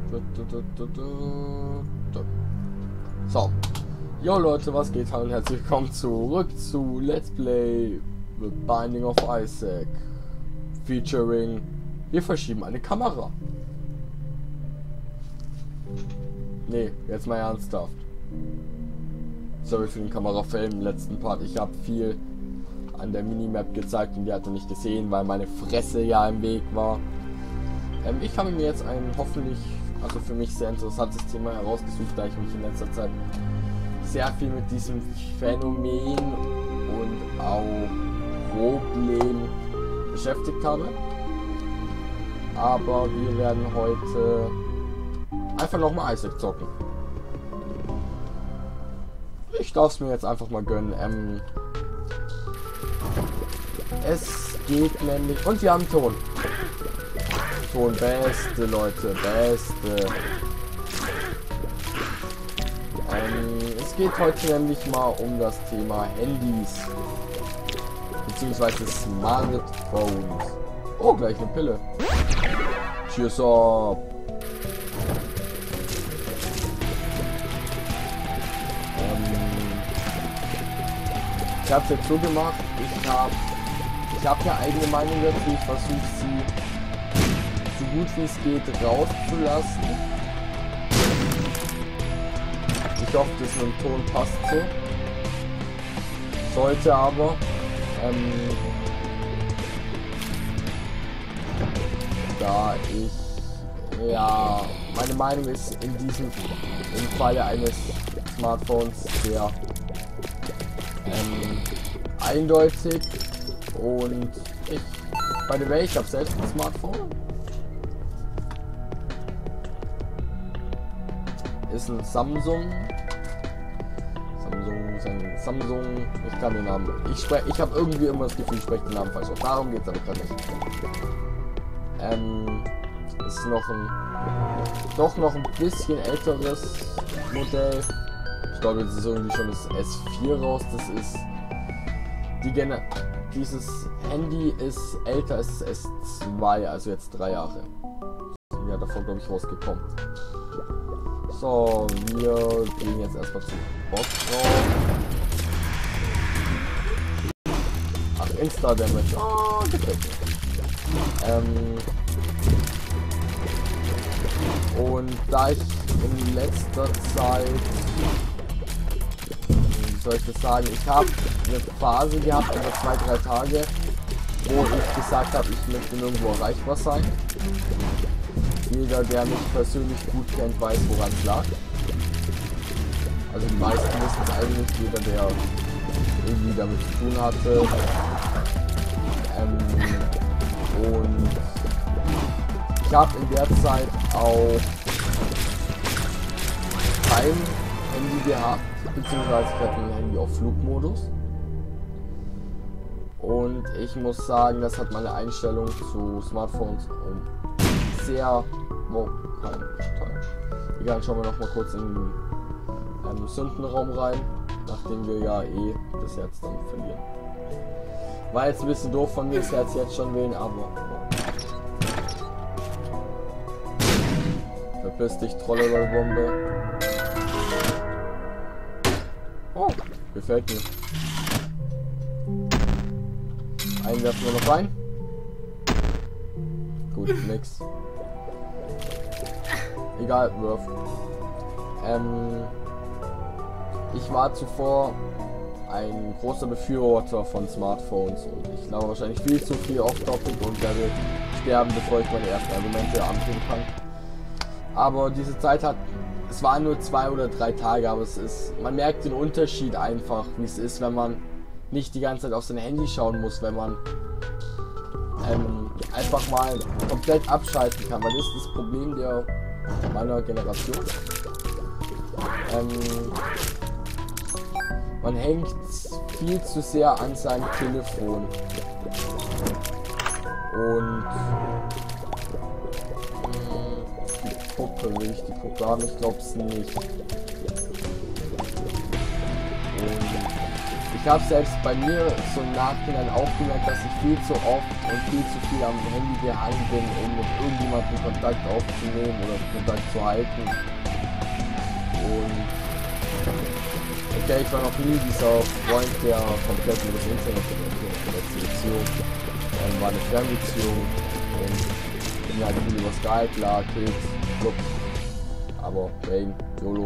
So. Jo Leute, was geht? Hallo und herzlich willkommen zurück zu Let's Play The Binding of Isaac. Featuring, wir verschieben eine Kamera. Nee, jetzt mal ernsthaft. Sorry für den Kamerafilm im letzten Part. Ich habe viel an der Minimap gezeigt und die hat er nicht gesehen, weil meine Fresse ja im Weg war. Ich habe mir jetzt ein hoffentlich, also für mich sehr interessantes Thema herausgesucht, da ich mich in letzter Zeit sehr viel mit diesem Phänomen und auch Problem beschäftigt habe. Aber wir werden heute einfach nochmal Isaac zocken. Ich darf es mir jetzt einfach mal gönnen. Es geht nämlich... Und wir haben Ton. Ton, beste Leute, beste. Es geht heute nämlich mal um das Thema Handys. Beziehungsweise Smartphones. Oh, gleich eine Pille. Cheers up. Ich habe es jetzt so gemacht, ich habe ja eigene Meinung dazu, ich versuche sie so gut wie es geht rauszulassen. Ich hoffe, das mit dem Ton passt so. Sollte aber da ich ja meine Meinung ist im Falle eines Smartphones sehr eindeutig und by the way, ich habe selbst ein Smartphone. Ist ein Samsung, ich kann den Namen, ich habe irgendwie immer das Gefühl, ich spreche den Namen falsch aus. Darum geht es aber gerade nicht. Ist noch ein bisschen älteres Modell. Ich glaube, jetzt ist irgendwie schon das S4 raus. Das ist dieses Handy ist älter als das S2, also jetzt 3 Jahre. Ja, davor glaube ich rausgekommen. So, wir gehen jetzt erstmal zum Boss drauf. Ach, Insta-Damage. Oh, gefällt mir. Und da ich in letzter Zeit, wie soll ich das sagen, ich habe eine Phase gehabt, über 2-3 Tage, wo ich gesagt habe, ich möchte nirgendwo erreichbar sein. Jeder, der mich persönlich gut kennt, weiß, woran es lag. Also die meisten wissen es eigentlich, jeder, der irgendwie damit zu tun hatte. Und ich habe in der Zeit auch kein Handy gehabt, beziehungsweise ich hatte ein Handy auf Flugmodus. Und ich muss sagen, das hat meine Einstellung zu Smartphones sehr... Oh, kein Teil. Egal, schauen wir noch mal kurz in den Sündenraum rein, nachdem wir ja das Herz dann verlieren. War jetzt ein bisschen doof von mir, das Herz jetzt schon wählen, aber... Verpiss dich, Trollerbombe. Oh, gefällt mir. Einen werfen wir noch rein. Gut, nix. Egal, wirf. Ich war zuvor ein großer Befürworter von Smartphones und ich glaube wahrscheinlich viel zu viel off-topic und werde sterben, bevor ich meine ersten Argumente anbringen kann. Aber diese Zeit es waren nur 2 oder 3 Tage, aber man merkt den Unterschied einfach, wie es ist, wenn man nicht die ganze Zeit auf sein Handy schauen muss, wenn man einfach mal komplett abschalten kann, weil das ist das Problem meiner Generation. Man hängt viel zu sehr an seinem Telefon und die Puppe, will ich die Puppe haben? Ich glaube es nicht. Und Ich habe selbst bei mir so im Nachhinein auch gemerkt, dass ich viel zu oft und viel zu viel am Handy gehangen bin, um mit irgendjemandem Kontakt aufzunehmen oder Kontakt zu halten. Und okay, ich war noch nie dieser Freund, der komplett über das Internet Beziehung. War eine Fernbeziehung und bin halt viel über Skype, klar, Kids, Club, aber Rain, YOLO.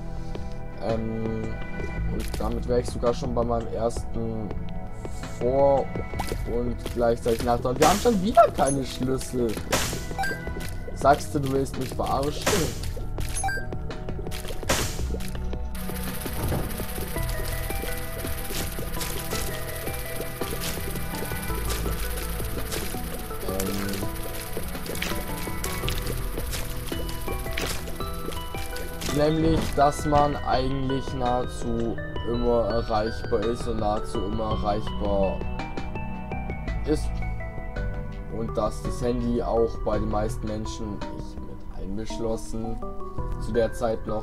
Und damit wäre ich sogar schon bei meinem ersten Vor- und gleichzeitig Nachteil. Wir haben schon wieder keine Schlüssel. Sagst du willst mich verarschen? Nämlich, dass man eigentlich nahezu immer erreichbar ist und nahezu immer erreichbar ist. Und dass das Handy auch bei den meisten Menschen, ich mit eingeschlossen, zu der Zeit noch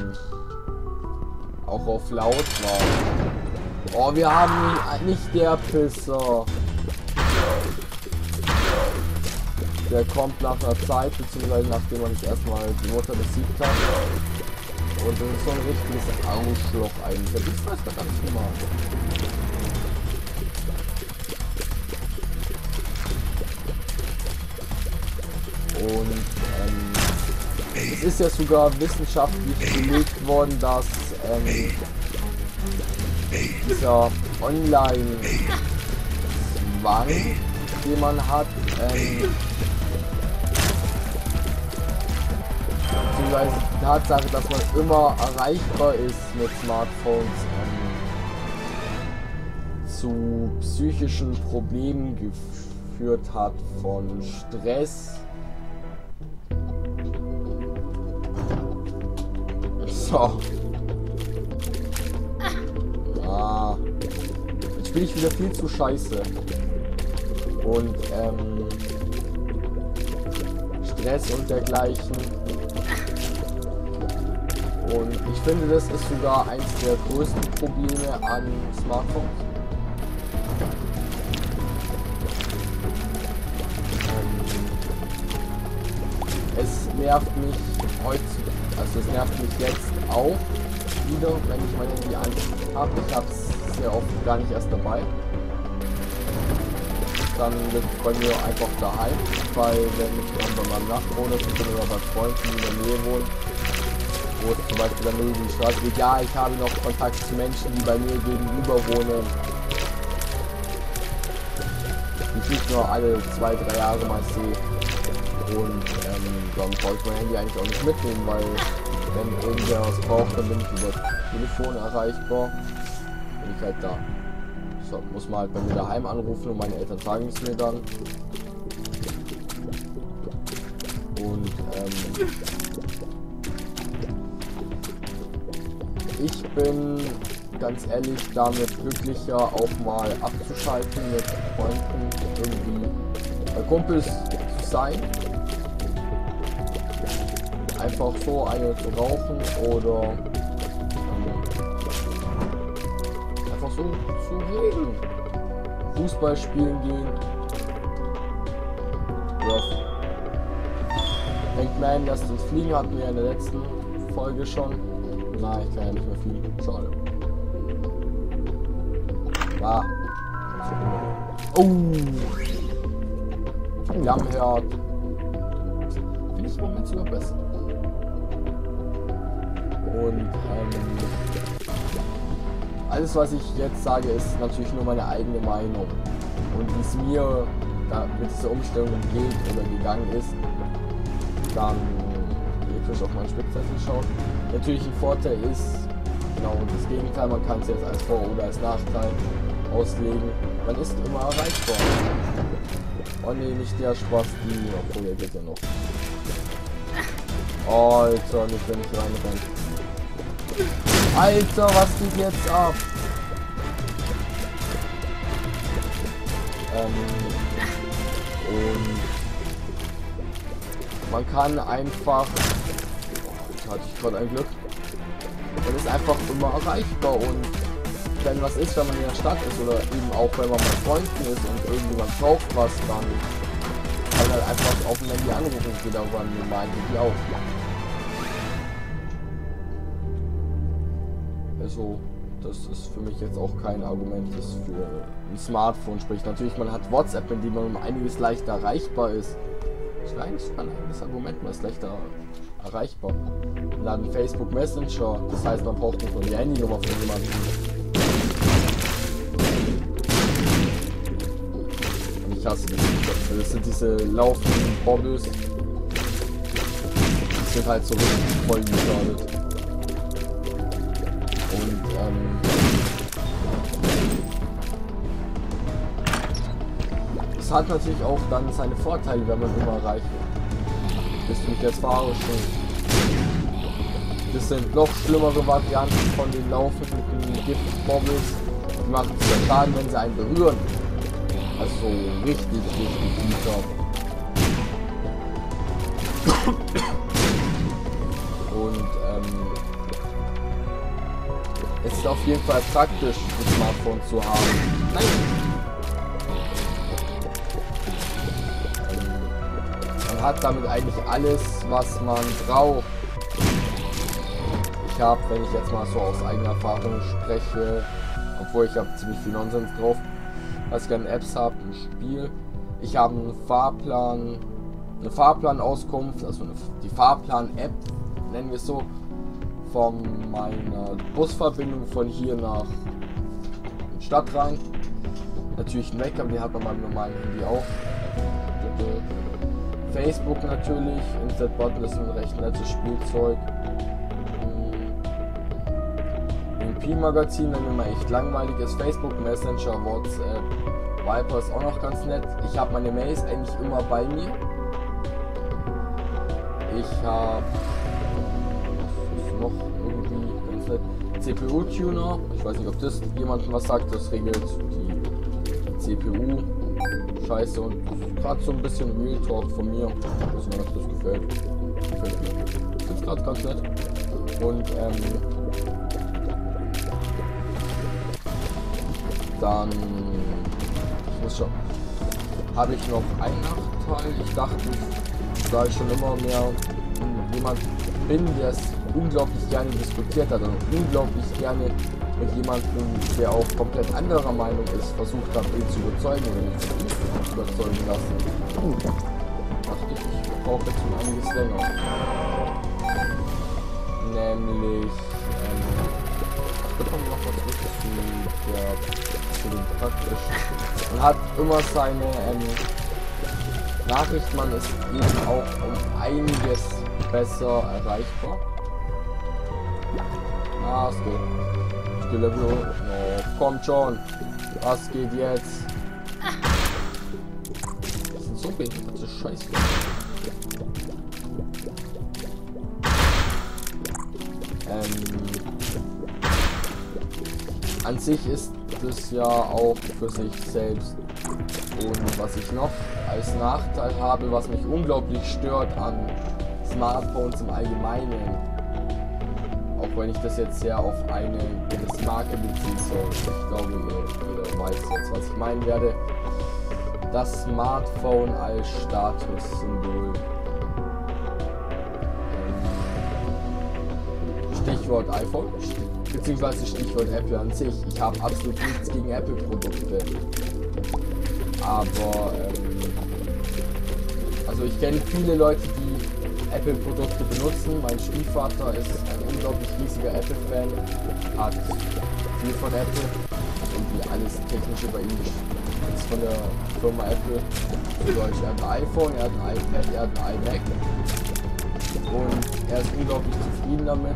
auch auf laut war. Oh, wir haben nicht der Pisser. Der kommt nach einer Zeit, beziehungsweise nachdem man sich erstmal die Mutter besiegt hat. Und das ist so ein richtiges Arschloch eigentlich. Das ist fast ganz normal. Und es ist ja sogar wissenschaftlich belegt worden, dass dieser Online-Zwang, den man hat, beziehungsweise die Tatsache, dass man immer erreichbar ist mit Smartphones, zu psychischen Problemen geführt hat, von Stress. So. Ah. Jetzt spiele ich wieder viel zu scheiße. Und Stress und dergleichen. Und ich finde, das ist sogar eins der größten Probleme an Smartphones. Es nervt mich heute, also es nervt mich jetzt auch wieder, wenn ich mein Handy an habe. Ich habe es sehr oft gar nicht erst dabei. Dann liegt es bei mir einfach daheim, weil wenn ich dann bei meinem Nachbarn bin oder bei Freunden, die in der Nähe wohnen, wo es zum Beispiel dann nur die Straße geht, ja, ich habe noch Kontakt zu Menschen, die bei mir gegenüber wohnen, die ich nicht nur alle 2-3 Jahre mal sehe. Und dann brauche ich mein Handy eigentlich auch nicht mitnehmen, weil wenn irgendwer was braucht, dann bin ich über Telefon erreichbar. Bin ich halt da. So, muss man halt bei mir daheim anrufen und meine Eltern sagen es mir dann. Und ich bin ganz ehrlich damit glücklicher, auch mal abzuschalten mit Freunden, irgendwie bei Kumpels zu sein. Einfach so eine zu rauchen oder einfach so zu reden. Fußball spielen gehen. Ja. Denkt man, dass das Fliegen hatten wir in der letzten Folge schon. Nein, ich kann ja nicht mehr fliegen. Schade. Ah. Oh. Flammherd. Finde ich im Moment sogar besser. Und alles, was ich jetzt sage, ist natürlich nur meine eigene Meinung. Und wie es mir da mit dieser Umstellung geht oder gegangen ist, dann ihr auf meinen Spickzettel schaut. Natürlich ein Vorteil ist, genau das Gegenteil, man kann es jetzt als Vor- oder als Nachteil auslegen. Man ist immer erreichbar. Oh ne, nicht der Spaß, die, obwohl der geht ja noch. Oh, Alter, nicht wenn ich reinrenne. Alter, was geht jetzt ab? Und man kann einfach, hatte ich gerade ein Glück, man ist einfach immer erreichbar und wenn was ist, wenn man in der Stadt ist oder eben auch wenn man mit Freunden ist und irgendjemand braucht was, dann kann man halt einfach auf dem Handy anrufen und geht auch an den normalen Handy auf. Also, das ist für mich jetzt auch kein Argument, das für ein Smartphone spricht. Natürlich, man hat WhatsApp, in dem man um einiges leichter erreichbar ist. Das wäre eigentlich ein eigenes Argument, man ist leichter erreichbar. Und dann Facebook Messenger, das heißt, man braucht nicht nur die Handynummer von jemandem. Und ich hasse das sind diese laufenden Bobbles. Die sind halt so richtig voll geschadet. Und es hat natürlich auch dann seine Vorteile, wenn man immer erreicht wird. Das finde ich jetzt verarscht. Das sind noch schlimmere Varianten von den laufenden Giftbobbles. Die machen sogar Schaden, wenn sie einen berühren. Also richtig bitter. Und es ist auf jeden Fall praktisch, ein Smartphone zu haben. Nein. Man hat damit eigentlich alles, was man braucht. Ich habe, wenn ich jetzt mal so aus eigener Erfahrung spreche, obwohl ich habe ziemlich viel Nonsens drauf, was ich an Apps habe, ein Spiel. Ich habe einen Fahrplan, eine Fahrplanauskunft, also die Fahrplan-App, nennen wir es so, von meiner Busverbindung von hier nach Stadt rein. Natürlich ein Wecker, den hat man beim normalen Handy auch. Facebook natürlich, Instant-Button ist ein recht nettes Spielzeug. Magazin, wenn mir mal echt langweilig ist, Facebook, Messenger, WhatsApp, Viber ist auch noch ganz nett. Ich habe meine Mails eigentlich immer bei mir. Ich habe noch irgendwie ganz nett CPU-Tuner. Ich weiß nicht, ob das jemandem was sagt. Das regelt die CPU Scheiße und gerade so ein bisschen Real Talk von mir. Also, wenn euch das gefällt. Ich finde es gerade ganz nett. Und dann, ich muss schon, habe ich noch einen Nachteil. Ich dachte, da ich schon immer mehr jemand bin, der es unglaublich gerne diskutiert hat und unglaublich gerne mit jemandem, der auch komplett anderer Meinung ist, versucht hat, ihn zu überzeugen oder mich von ihm zu überzeugen lassen. Dachte ich brauche jetzt schon einiges länger. Nämlich, noch was zu dem praktisch. Man hat immer seine Nachricht, man ist eben auch um einiges besser erreichbar. Ah, es geht. Stille Blut. Oh, kommt schon. Was geht jetzt? Das sind so behinderte Scheiße. An sich ist das ja auch für sich selbst. Und was ich noch als Nachteil habe, was mich unglaublich stört an Smartphones im Allgemeinen, auch wenn ich das jetzt sehr auf eine gewisse Marke beziehen soll, ich glaube, jeder weiß jetzt, was ich meinen werde, das Smartphone als Statussymbol. Stichwort iPhone, beziehungsweise Stichwort Apple an sich. Ich habe absolut nichts gegen Apple-Produkte. Aber, also ich kenne viele Leute, die Apple-Produkte benutzen. Mein Stiefvater ist ein unglaublich riesiger Apple-Fan, hat viel von Apple. Irgendwie alles Technische bei ihm ist von der Firma Apple. Er hat ein iPhone, er hat ein iPad, er hat ein iMac. Und er ist unglaublich zufrieden damit.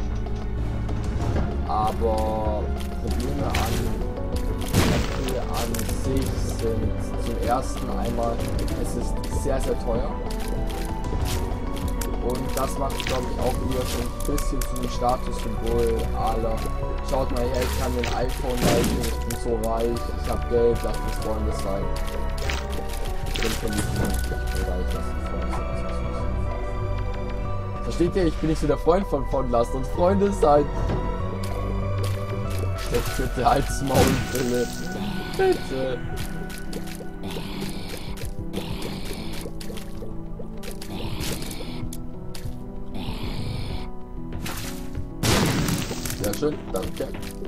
Aber Probleme an Apple an sich sind zum ersten einmal, es ist sehr, sehr teuer. Und das macht, glaube ich, auch wieder so ein bisschen zu dem Statussymbol aller. Schaut mal her, ich kann mir ein iPhone leisten, ich bin so reich, ich habe Geld, lasst uns Freunde sein. Ich bin von diesem reich, lasst uns Freunde sein. Versteht ihr? Ich bin nicht so der Freund von lasst uns Freunde sein. Jetzt bitte als Maul, Philipp. Bitte. Sehr schön, danke.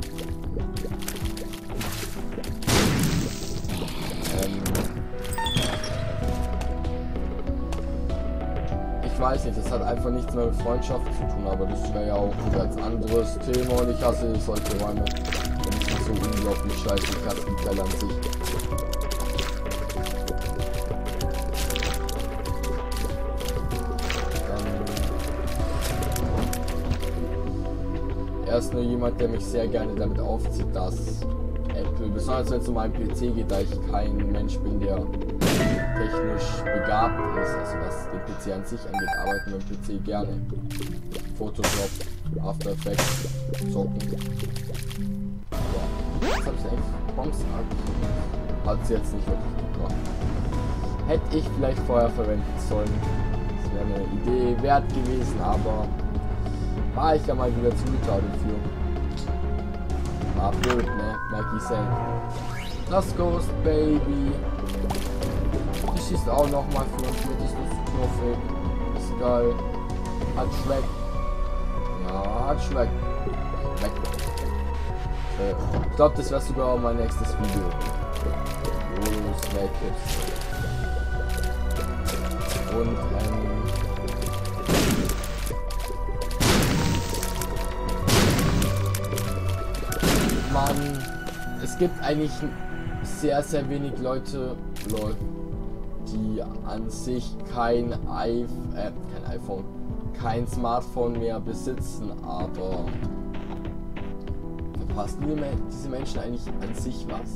Ich weiß nicht, das hat einfach nichts mehr mit Freundschaft zu tun, aber das wäre ja auch ein ganz anderes Thema und ich hasse solche Räume. Und ich bin so unglaublich scheiße, ich hasse die Teile an sich. Er ist nur jemand, der mich sehr gerne damit aufzieht, dass Apple, besonders wenn es um meinen PC geht, da ich kein Mensch bin, der technisch begabt ist, also was den PC an sich angeht, arbeiten mit dem PC gerne. Photoshop, After Effects, zocken. Ja, das habe ich eigentlich bombsartig. Hat es jetzt nicht wirklich gebracht. Hätte ich vielleicht vorher verwenden sollen. Das wäre eine Idee wert gewesen, aber war ich ja mal wieder zugeteilt für. War blöd, ne? Maggie Sank. Das Ghost Baby. Die schießt auch nochmal für uns mit, ist das knuffig. Ist geil. Hat Schreck. Ja, hat Schreck. Schreck. Ich glaube, das wäre sogar mein nächstes Video. Oh, Snack jetzt. Und, es gibt eigentlich sehr, sehr wenig Leute, die an sich kein iPhone, kein Smartphone mehr besitzen, aber verpassen diese Menschen eigentlich an sich was?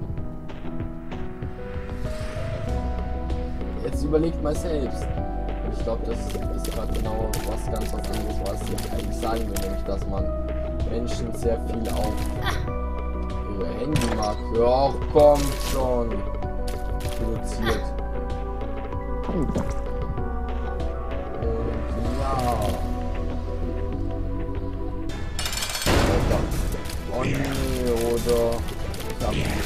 Jetzt überlegt mal selbst. Und ich glaube, das ist gerade genau was ganz anderes, was ich eigentlich sagen will, nämlich dass man Menschen sehr viel auf ihr Handy mag. Ja, kommt schon. Produziert. Und ja. Oh nee, oder ich habe nicht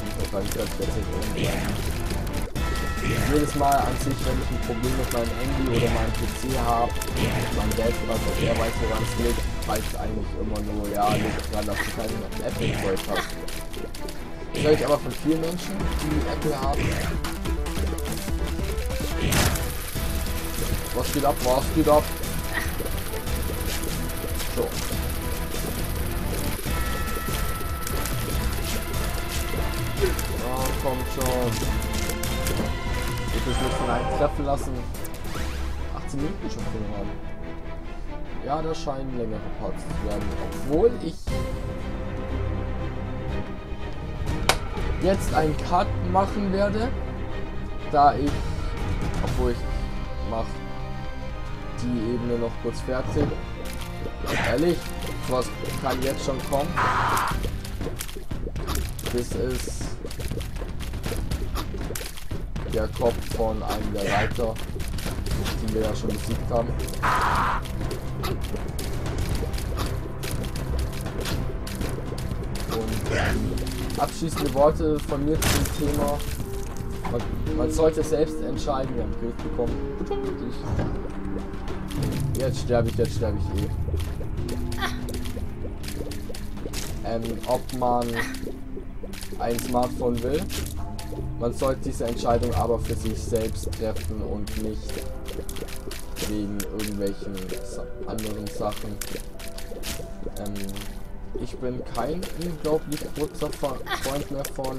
jedes Mal an sich, wenn ich ein Problem mit meinem Handy oder meinem PC habe, mein Dad oder so, der weiß, woran es liegt, heißt eigentlich immer nur, ja, liegt daran, dass du keine Apple-Zeug hast. Das höre ich aber von vielen Menschen, die Apple haben. Was geht ab? Was geht ab? So. Oh, komm schon. Ich will mich von einem treffen lassen. 18 Minuten schon drin haben. Ja, das scheinen längere Parts zu werden. Obwohl ich jetzt einen Cut machen werde. Da ich, obwohl ich mache die Ebene noch kurz fertig. Ehrlich, was kann jetzt schon kommen? Das ist der Kopf von einem der Reiter, die wir ja schon besiegt haben. Und abschließende Worte von mir zum Thema. Man sollte selbst entscheiden, wir haben Bild bekommen. Jetzt sterbe ich eh. Ob man ein Smartphone will. Man sollte diese Entscheidung aber für sich selbst treffen und nicht wegen irgendwelchen anderen Sachen. Ich bin kein unglaublich großer Freund mehr von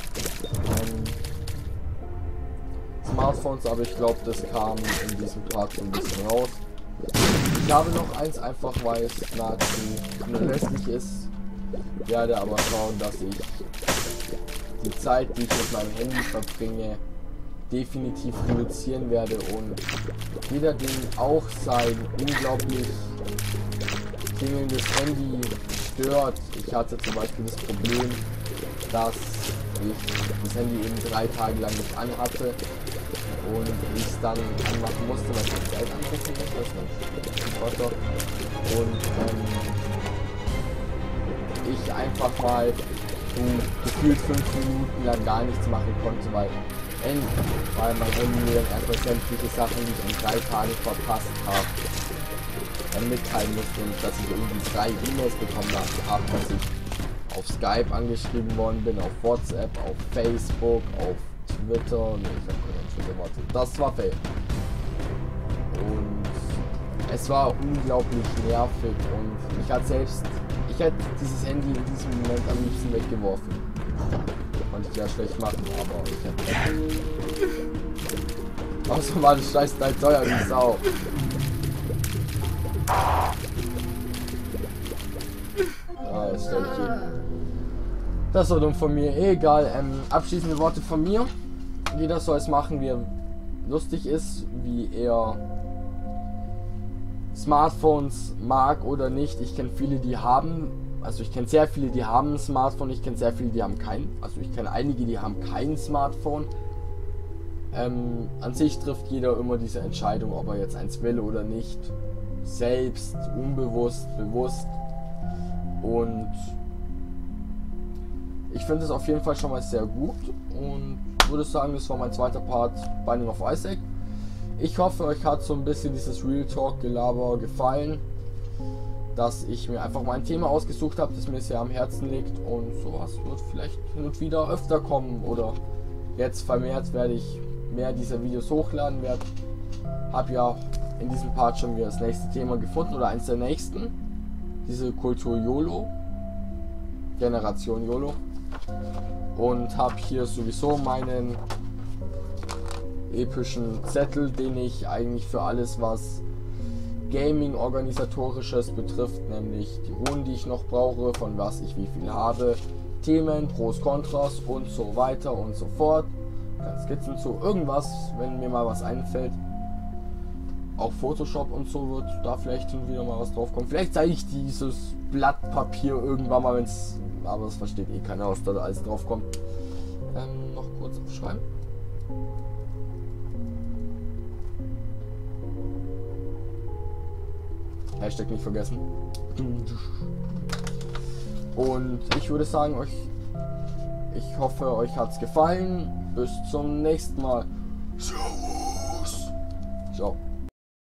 Smartphones, aber ich glaube, das kam in diesem Part so ein bisschen raus. Ich habe noch eins, einfach weil es nahezu unerlässlich ist, werde aber schauen, dass ich die Zeit, die ich mit meinem Handy verbringe, definitiv reduzieren werde und jeder, den auch sein unglaublich klingelndes Handy stört. Ich hatte zum Beispiel das Problem, dass ich das Handy eben 3 Tage lang nicht anhatte und ich es dann anmachen musste, weil ich das Geld anrufen musste. Und ich einfach mal so gefühlt 5 Minuten lang gar nichts machen konnte, weil mein Handy mir dann einfach sämtliche Sachen, die ich in 3 Tagen verpasst habe, mitteilen musste, und dass ich irgendwie 3 E-Mails bekommen habe, dass ich auf Skype angeschrieben worden bin, auf WhatsApp, auf Facebook, auf Twitter, und ich habe kein Twitter-Wort. Das war fail. Und es war unglaublich nervig, und ich hätte dieses Handy in diesem Moment am liebsten weggeworfen. Konnte ich ja schlecht machen, aber ich hätte. Außerdem war das Scheiß halt teuer wie Sau. Jetzt stelle ich hier. Das war dumm von mir. Egal. Abschließende Worte von mir. Jeder soll es machen, wie er lustig ist, wie er Smartphones mag oder nicht. Ich kenne viele, die haben, also ich kenne sehr viele, die haben ein Smartphone. Ich kenne sehr viele, die haben kein. Also ich kenne einige, die haben kein Smartphone. An sich trifft jeder immer diese Entscheidung, ob er jetzt eins will oder nicht. Selbst, unbewusst, bewusst. Und ich finde es auf jeden Fall schon mal sehr gut und würde sagen, das war mein zweiter Part Binding of Isaac. Ich hoffe, euch hat so ein bisschen dieses Real Talk Gelaber gefallen, dass ich mir einfach mal ein Thema ausgesucht habe, das mir sehr am Herzen liegt, und sowas wird vielleicht hin und wieder öfter kommen, oder jetzt vermehrt werde ich mehr dieser Videos hochladen werden. Habe ja in diesem Part schon wieder das nächste Thema gefunden, oder eins der nächsten. Diese Kultur YOLO, Generation YOLO, und habe hier sowieso meinen epischen Zettel, den ich eigentlich für alles, was Gaming organisatorisches betrifft, nämlich die Runen, die ich noch brauche, von was ich wie viel habe, Themen, Pros, Kontras und so weiter und so fort, Skizzen zu irgendwas, wenn mir mal was einfällt. Auch Photoshop und so wird da vielleicht hin und wieder mal was drauf kommen. Vielleicht zeige ich dieses Blatt Papier irgendwann mal, wenn's, aber das versteht eh keiner, was da alles drauf kommt. Noch kurz aufschreiben. Hashtag nicht vergessen. Und ich würde sagen, ich hoffe, euch hat's gefallen. Bis zum nächsten Mal. Servus. Ciao.